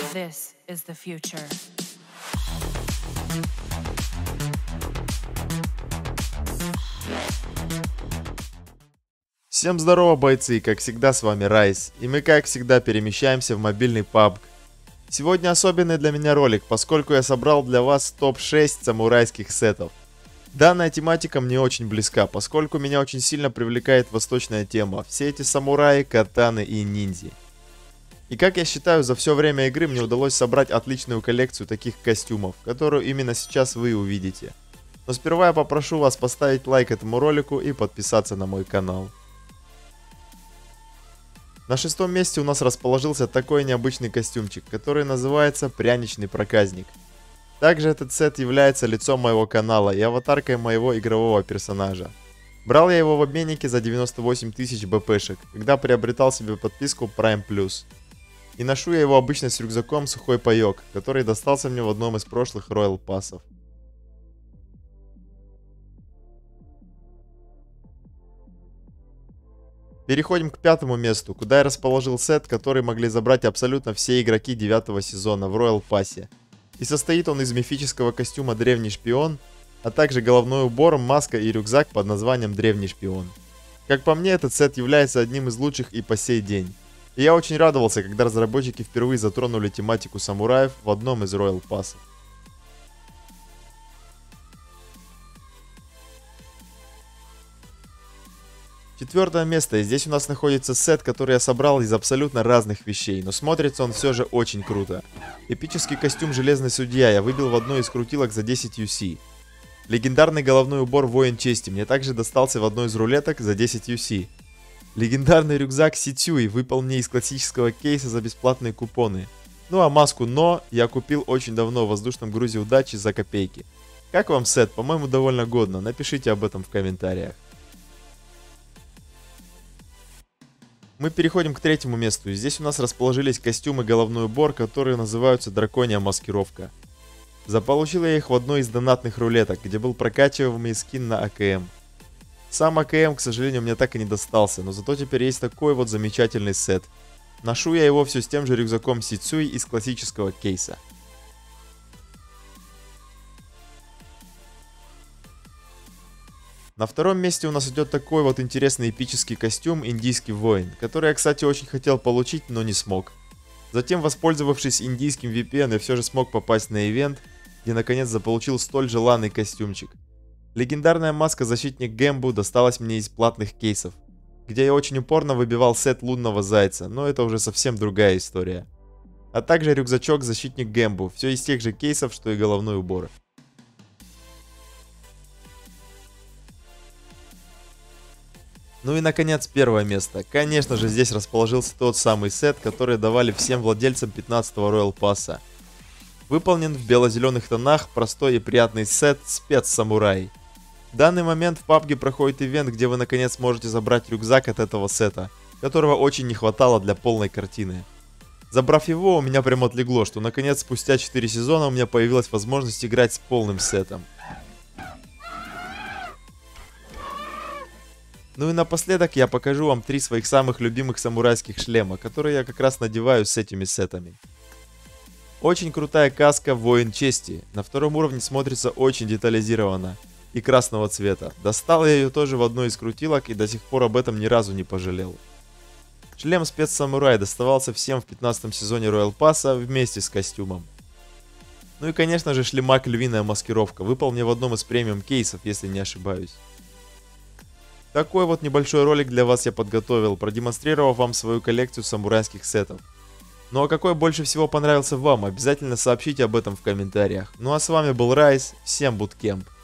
This is the future. Всем здорово, бойцы, как всегда с вами Райс, и мы как всегда перемещаемся в мобильный PUBG. Сегодня особенный для меня ролик, поскольку я собрал для вас топ-6 самурайских сетов. Данная тематика мне очень близка, поскольку меня очень сильно привлекает восточная тема, все эти самураи, катаны и ниндзя. И как я считаю, за все время игры мне удалось собрать отличную коллекцию таких костюмов, которую именно сейчас вы увидите. Но сперва я попрошу вас поставить лайк этому ролику и подписаться на мой канал. На шестом месте у нас расположился такой необычный костюмчик, который называется Пряничный проказник. Также этот сет является лицом моего канала и аватаркой моего игрового персонажа. Брал я его в обменнике за 98 тысяч бпшек, когда приобретал себе подписку Prime Plus. И ношу я его обычно с рюкзаком Сухой Паёк, который достался мне в одном из прошлых Royal пассов. Переходим к пятому месту, куда я расположил сет, который могли забрать абсолютно все игроки 9 сезона в Royal пассе. И состоит он из мифического костюма Древний Шпион, а также головной убор, маска и рюкзак под названием Древний Шпион. Как по мне, этот сет является одним из лучших и по сей день. И я очень радовался, когда разработчики впервые затронули тематику самураев в одном из Royal пассов. Четвертое место, и здесь у нас находится сет, который я собрал из абсолютно разных вещей, но смотрится он все же очень круто. Эпический костюм Железный Судья я выбил в одной из крутилок за 10 UC. Легендарный головной убор Воин Чести мне также достался в одной из рулеток за 10 UC. Легендарный рюкзак Сицюй выпал мне из классического кейса за бесплатные купоны. Ну а маску Но я купил очень давно в воздушном грузе удачи за копейки. Как вам сет? По-моему, довольно годно, напишите об этом в комментариях. Мы переходим к третьему месту, и здесь у нас расположились костюмы головной убор, которые называются Драконья маскировка. Заполучил я их в одной из донатных рулеток, где был прокачиваемый скин на АКМ. Сам АКМ, к сожалению, мне так и не достался, но зато теперь есть такой вот замечательный сет. Ношу я его все с тем же рюкзаком Сицюй из классического кейса. На втором месте у нас идет такой вот интересный эпический костюм Индийский воин, который я, кстати, очень хотел получить, но не смог. Затем, воспользовавшись индийским VPN, я все же смог попасть на ивент, где наконец заполучил столь желанный костюмчик. Легендарная маска Защитник Гэмбу досталась мне из платных кейсов, где я очень упорно выбивал сет Лунного Зайца, но это уже совсем другая история. А также рюкзачок Защитник Гэмбу, все из тех же кейсов, что и головной убор. Ну и наконец первое место. Конечно же здесь расположился тот самый сет, который давали всем владельцам 15-го Royal пасса. Выполнен в бело-зеленых тонах простой и приятный сет Спец-самурай. В данный момент в PUBG проходит ивент, где вы наконец можете забрать рюкзак от этого сета, которого очень не хватало для полной картины. Забрав его, у меня прям отлегло, что наконец спустя 4 сезона у меня появилась возможность играть с полным сетом. Ну и напоследок я покажу вам 3 своих самых любимых самурайских шлема, которые я как раз надеваю с этими сетами. Очень крутая каска Воин Чести, на втором уровне смотрится очень детализированно и красного цвета. Достал я ее тоже в одной из крутилок и до сих пор об этом ни разу не пожалел. Шлем Спец-самурай доставался всем в 15 сезоне Royal пасса вместе с костюмом. Ну и конечно же шлемак Львиная маскировка, выпал мне в одном из премиум кейсов, если не ошибаюсь. Такой вот небольшой ролик для вас я подготовил, продемонстрировав вам свою коллекцию самурайских сетов. Ну а какой больше всего понравился вам, обязательно сообщите об этом в комментариях. Ну а с вами был Райс, всем буткемп.